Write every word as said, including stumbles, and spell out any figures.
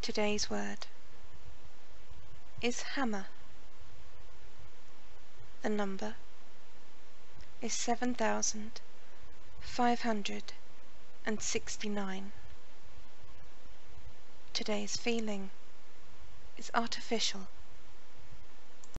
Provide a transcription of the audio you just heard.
Today's word is hammer. The number is seven thousand five hundred and sixty-nine. Today's feeling is artificial.